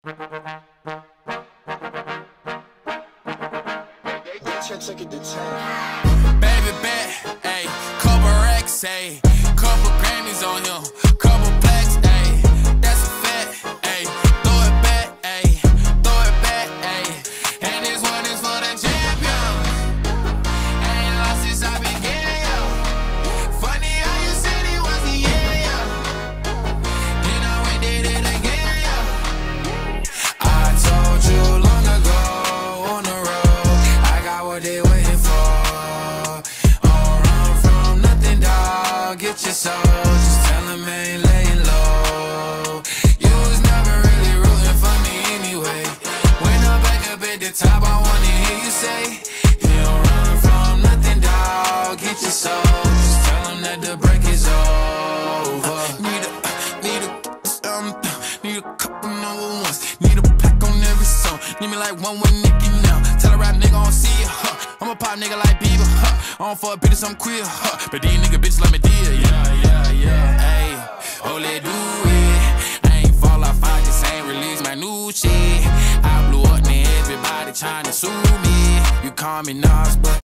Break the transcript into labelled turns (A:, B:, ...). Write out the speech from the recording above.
A: Baby bet, ayy, couple racks, ayy, couple Grammys on him, couple plaques, ayy, that's a fact, ayy, throw it back, ayy, throw it back, ayy, and this one is for the champion. Ain't lost since I began, yo. Funny how you said it was the year, yo. Then I went did it again, yo. I told you long ago on the road, I got what they waiting for. Get your soul, just tell him I ain't laying low. You was never really rooting for me anyway. When I'm back up at the top, I wanna hear you say, you don't run from nothing, dawg. Get your soul, just tell him that the break is over. Need a couple number ones. Need a pack on every song. Need me like one with Nicky now. Tell a rap nigga I don't see it, huh. I'm a pop nigga like Bieber, huh. I don't fuck bitches, I'm queer, huh. But these nigga bitches let me deal, yeah. Ayy, oh, let do it. I ain't fall off, I just ain't release my new shit. I blew up and everybody trying to sue me. You call me Nas, but